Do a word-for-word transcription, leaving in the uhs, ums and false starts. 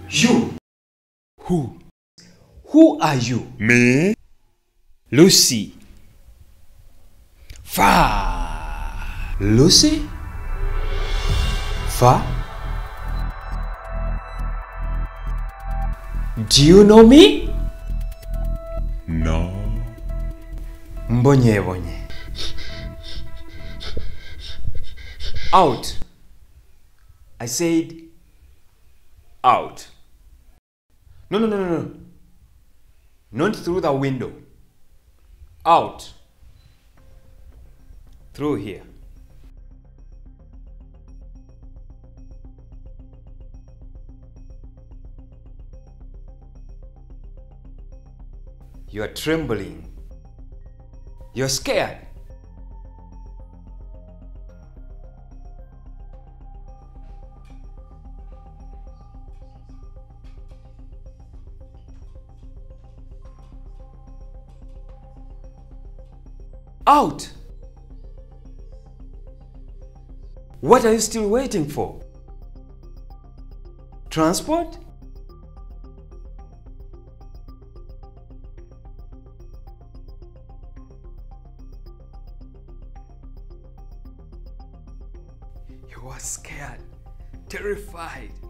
You. Who? Who are you? Me? LuCi. Fa. LuCi? Fa? Do you know me? No. Mbonye bonye. Out. I said out. No, no, no, no, no. Not through the window. Out. Through here. You are trembling. You're scared. Out! What are you still waiting for? Transport? You are scared, terrified.